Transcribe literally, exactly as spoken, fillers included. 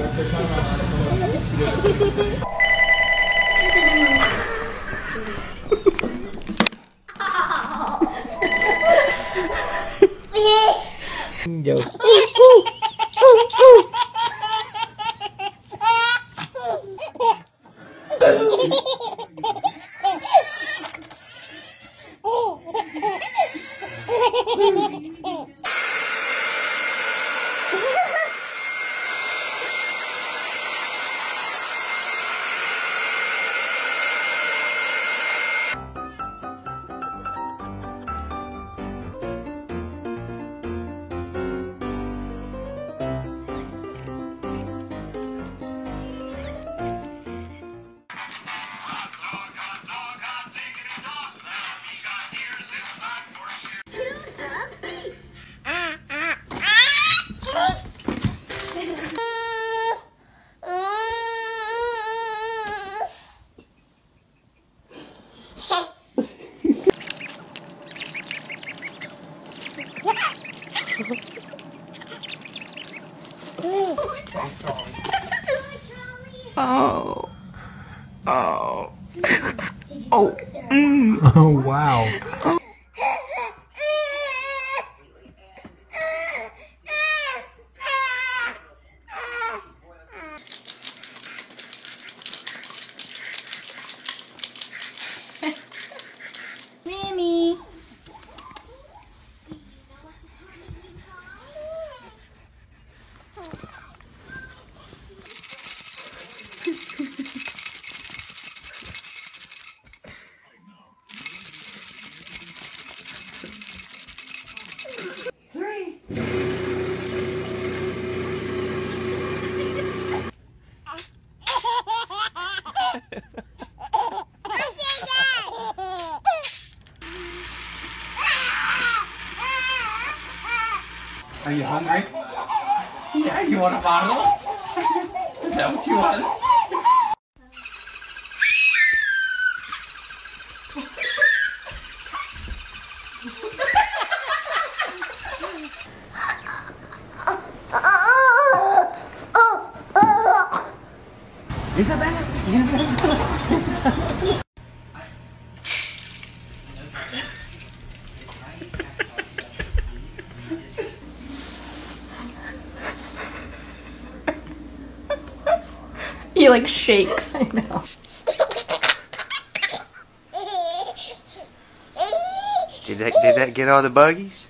Joe. Oh. Oh. Oh. Mm. Oh, wow. Oh. Mammy. Three. Are you hungry? Yeah, you want a bottle? Is that what you want? Isabella! Isabella! He like shakes. I know. Did that, did that get all the buggies?